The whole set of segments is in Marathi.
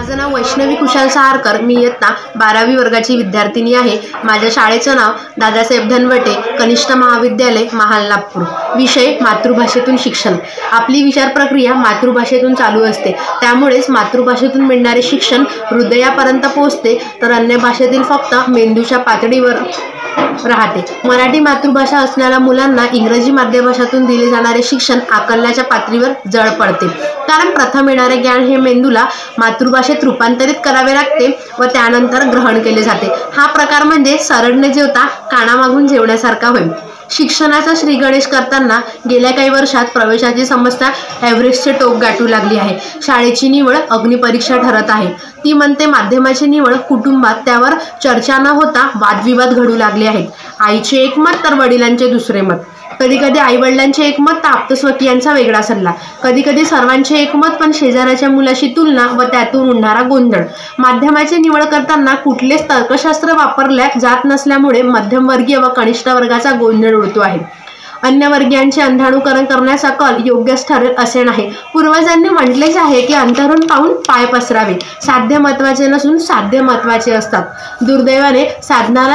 माझं नाव वैष्णवी कुशाल सहारकर। मी इयत्ता 12वी वर्गाची विद्यार्थिनी आहे। माझ्या शाळेचं नाव दादासाहेब धनवटे कनिष्ठ महाविद्यालय महाल नागपूर। विषय मातृभाषेतून शिक्षण। आपली विचार प्रक्रिया मातृभाषेतून चालू असते, त्यामुळेच मातृभाषेतून मिळणारे शिक्षण हृदयापर्यंत पोहोचते, तर अन्य भाषेतील फक्त मेंदूच्या पातळीवर राहते। मराठी मातृभाषा असणाऱ्या मुलांना इंग्रजी माध्यमातून दिले जाणारे शिक्षण आकलनाच्या पातळीवर जड पडते, कारण प्रथम येणारे ज्ञान हे मेंदूला मातृभाषेत रूपांतरित करावे लागते व त्यानंतर ग्रहण केले जाते। हा प्रकार म्हणजे सरळ न जेवता कानामागून जेवण्यासारखा होय। शिक्षणाचा श्रीगणेश करताना गेल्या काही वर्षात प्रवेशाची समस्या एव्हरेस्टचे टोक गाठू लागली आहे। शाळेची निवड अग्निपरीक्षा ठरत आहे। ती म्हणते माध्यमाची निवड कुटुंबात त्यावर चर्चा न होता वादविवाद घडू लागले आहेत। आईचे एक मत तर वडिलांचे दुसरे मत। कधी कधी आई वडिलांचे एक मत तर आप्तस्वकीयांचा वेगळा सल्ला। कधी कधी सर्वांचे एक मत पण शेजाऱ्याच्या मुलाशी तुलना व त्यातून उडणारा गोंधळ। माध्यमाची निवड करताना कुठलेच तर्कशास्त्र वापरले जात नसल्यामुळे मध्यमवर्गीय व कनिष्ठ वर्गाचा गोंधळ उडतो आहे। अन्य वर्गीयांचे अंधानुकरण करण्याचा कल योग्यच ठरेल असे नाही। पूर्वजांनी म्हटलेच आहे की अंतरून पाहून पाय पसरावे। साध्य महत्त्वाचे नसून साध्य महत्त्वाचे असतात। दुर्दैवाने साधनाला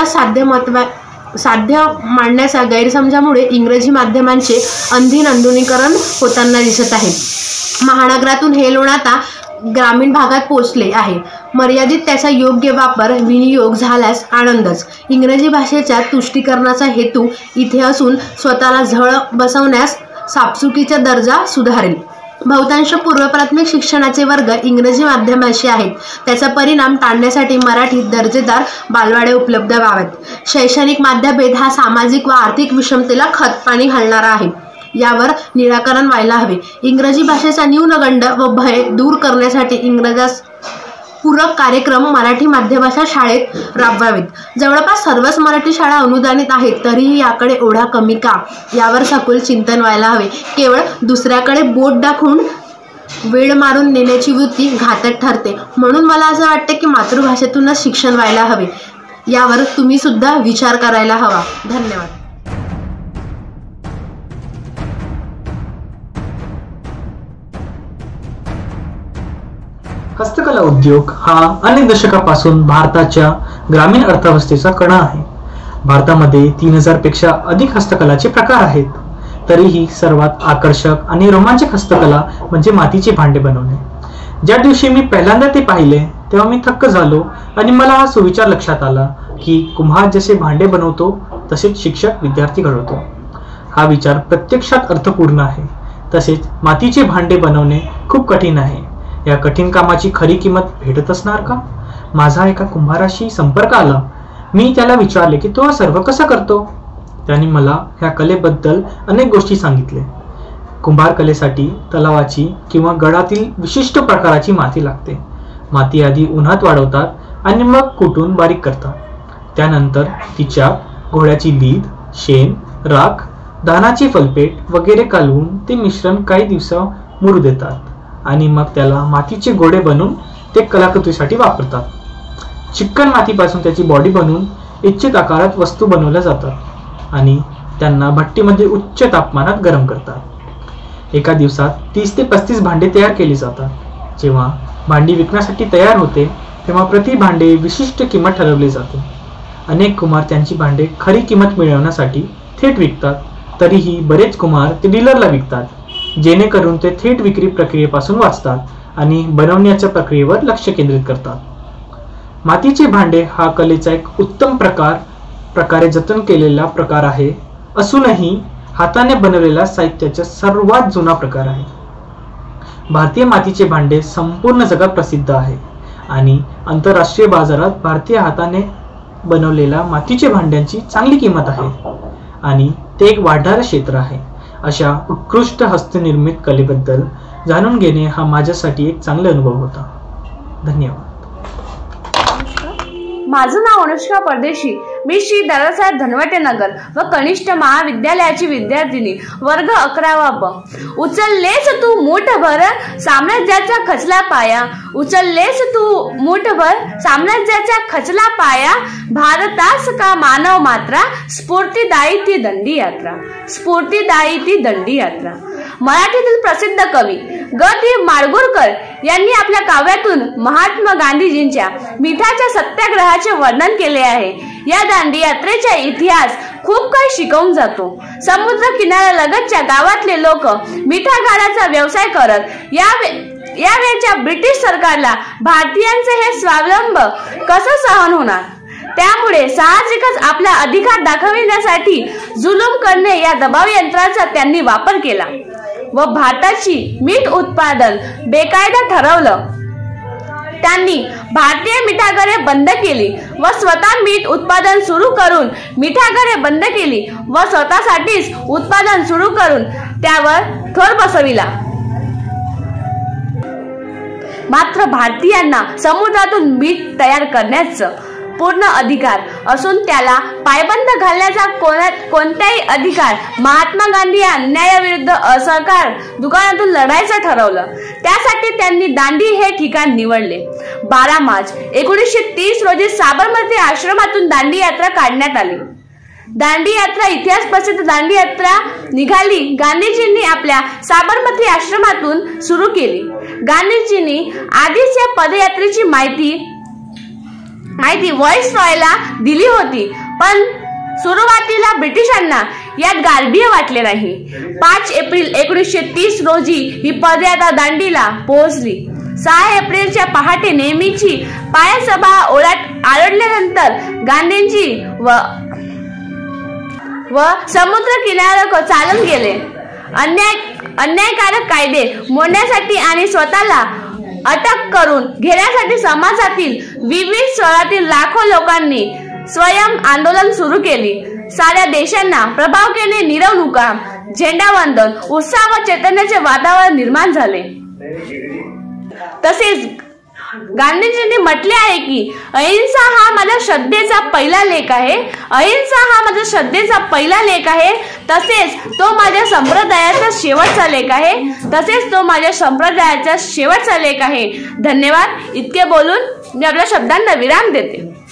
साध्य मांडण्याचा गैरसमजामुळे इंग्रजी माध्यमांचे अंधीन अंधुनीकरण होताना दिसत आहे। महानगरातून हे लोण आता ग्रामीण भागात पोहोचले आहे। मर्यादित त्याचा योग्य वापर विनियोग झाल्यास आनंदच। इंग्रजी भाषेच्या तुष्टीकरणाचा हेतू इथे असून स्वतःला झळ बसवण्यास सापसुकीचा दर्जा सुधारेल। बहुतांश पूर्व प्राथमिक शिक्षणाचे वर्ग इंग्रजी माध्यमाशी आहेत। त्याचा परिणाम टाळण्यासाठी मराठीत दर्जेदार बालवाडे उपलब्ध व्हावेत। शैक्षणिक माध्यभेद हा सामाजिक व आर्थिक विषमतेला खतपाणी घालणारा आहे। यावर निराकरण व्हायला हवे। इंग्रजी भाषेचा न्यूनगंड व भय दूर करण्यासाठी इंग्रजास पूरक कार्यक्रम मराठी माध्यमाच्या शाळेत राबवावेत। जवळपास सर्वच मराठी शाळा अनुदानित आहेत, तरीही याकडे ओढा कमी का, यावर सखोल चिंतन व्हायला हवे। केवळ दुसऱ्याकडे बोट दाखवून वेळ मारून नेण्याची वृत्ती घातक ठरते। म्हणून मला असं वाटतं की मातृभाषेतूनच शिक्षण व्हायला हवे। यावर तुम्ही सुद्धा विचार करायला हवा। धन्यवाद। हस्तकला उद्योग हा अनेक दशकापासून भारताच्या ग्रामीण अर्थव्यवस्थेचा कणा आहे। भारतामध्ये 3000 पेक्षा अधिक हस्तकलाचे प्रकार आहेत। तरीही सर्वात आकर्षक आणि रोमांचक हस्तकला म्हणजे मातीचे भांडे बनवणे। ज्या दिवशी मी पहिल्यांदा ते पाहिले तेव्हा मी थक्क झालो आणि मला हा सुविचार लक्षात आला की कुम्हार जसे भांडे बनवतो तसेच शिक्षक विद्यार्थी घडवतो। हा विचार प्रत्यक्षात अर्थपूर्ण आहे। तसेच मातीचे भांडे बनवणे खूप कठीण आहे। या कठीण कामाची खरी किंमत भेटत असणार का? माझा एका कुंभाराशी संपर्क आला। मी त्याला विचारले की तो सर्व कसं करतो। त्याने मला ह्या कलेबद्दल अनेक गोष्टी सांगितले। कुंभार कलेसाठी तलावाची किंवा गडातील विशिष्ट प्रकाराची माती लागते। माती आधी उन्हात वाळवतात आणि मग कुटून बारीक करतात। त्यानंतर तिच्यात घोड्याची लीद, शेण, राख, धानाची फलपेट वगैरे कालवून ते मिश्रण काही दिवस मुरू देतात आणि मग त्याला मातीचे गोळे बनवून ते कलाकृतीसाठी वापरतात। चिकन मातीपासून त्याची बॉडी बनवून इच्छित आकारात वस्तू बनवल्या जातात आणि त्यांना भट्टीमध्ये उच्च तापमानात गरम करतात। एका दिवसात 30 ते 35 भांडे तयार केली जातात। जेव्हा भांडी विकण्यासाठी तयार होते तेव्हा प्रति भांडे विशिष्ट किंमत ठरवली जाते। अनेक कुंभार त्यांची भांडे खरी किंमत मिळवण्यासाठी थेट विकतात, तरीही बरेच कुंभार ते डीलरला विकतात, जेणेकरून ते थेट विक्री प्रक्रियेपासून वाचतात आणि बनवण्याच्या प्रक्रियेवर लक्ष केंद्रित करतात। मातीचे भांडे हा कलेचा एक उत्तम प्रकारे जतन केलेला प्रकार आहे, असूनही हाताने बनवलेला साहित्याचा सर्वात जुना प्रकार आहे। भारतीय मातीचे भांडे संपूर्ण जगात प्रसिद्ध आहे आणि आंतरराष्ट्रीय बाजारात भारतीय हाताने बनवलेल्या मातीचे भांड्यांची चांगली किंमत आहे आणि ते एक वाढणारे क्षेत्र आहे। अशा उत्कृष्ट हस्तनिर्मित कलेबद्दल जाणून घेणे हा माझ्यासाठी एक चांगला अनुभव होता। धन्यवाद। माझं नाव अनुष्का परदेशी। मी श्री दादासाहेब धनवटे नगर व कनिष्ठ महाविद्यालयाची विद्यार्थिनी, वर्ग 11वा ब। उचललेस तू मूठभर साम्राज्याचा खचला पाया, उचललेस तू मूठभर साम्राज्याचा खचला पाया, भारतास का मानव मात्रा, स्फूर्तिदायी ती दंडी यात्रा, स्फूर्तिदायी ती दंडी यात्रा। मराठीतील प्रसिद्ध कवी ग दी माडगूळकर यांनी आपल्या काव्यातून महात्मा गांधीजींच्या मिठाच्या सत्याग्रहाचे वर्णन केले आहे। या दांडी यात्रेचा इतिहास खूप काही शिकवून जातो। समुद्र किनाऱ्यालगतच्या गावातले लोक मिठागराचा व्यवसाय करत यावेळच्या ब्रिटिश सरकारला भारतीयांचे हे स्वावलंब कसं सहन होणार, त्यामुळे साहजिकच आपला अधिकार दाखविण्यासाठी जुलूम करणे या दबाव यंत्राचा त्यांनी वापर केला व भारताची मीठ उत्पादन बेकायदा ठरवलं। त्यांनी भारतीय मिठागरे बंद केली व स्वतः मीठ उत्पादन सुरू करून मिठागरे बंद केली व स्वतःसाठीच उत्पादन सुरू करून त्यावर थर बसविला। मात्र भारतीयांना समुद्रातून मीठ तयार करण्याचा पूर्ण अधिकार असून त्याला पायबंद घालण्याचा कोणताही अधिकार महात्मा गांधी या अन्यायाविरुद्ध असहकार दुकानातून लढायचं ठरवलं। त्यासाठी त्यांनी दांडी हे ठिकाण निवडले। 12 मार्च 1930 रोजी साबरमती आश्रमातून दांडी यात्रा काढण्यात आली। दांडी यात्रा इतिहास प्रसिद्ध दांडी यात्रा निघाली गांधीजींनी आपल्या साबरमती आश्रमातून सुरू केली। गांधीजींनी आधीच या पदयात्रेची माहिती व्हाईसरॉयला दिली होती, पण सुरुवातीला ब्रिटिशांना यात गांभीर्य वाटले नाही। 5 एप्रिल 1930 रोजी ही पदयात्रा दांडीला पोहोचली। 6 एप्रिलच्या पहाटे नेहमीची पायसभा आरडल्यानंतर गांधीजी व समुद्र किनाऱ्यावर चालून गेले। अन्यायकारक कायदे मोडण्यासाठी आणि स्वतःला अटक करून घेण्यासाठी समाजातील विविध स्तरातील लाखो लोकांनी स्वयं आंदोलन सुरू केले। साऱ्या देशांना प्रभावकेने मिरवणुका, झेंडावंदन, उत्साह व चैतन्याचे वातावरण निर्माण झाले। तसेच गांधीजींनी म्हटले आहे की अहिंसा हा माझ्या श्रद्धेचा पहिला लेख आहे। अहिंसा हा माझ्या श्रद्धेचा पहिला लेख आहे, तसेच तो माझ्या संप्रदायाचा शेवटचा लेख आहे, तसेच तो माझ्या संप्रदायाचा शेवटचा लेख आहे। धन्यवाद। इतके बोलून मी आपल्या शब्दांना विराम देते।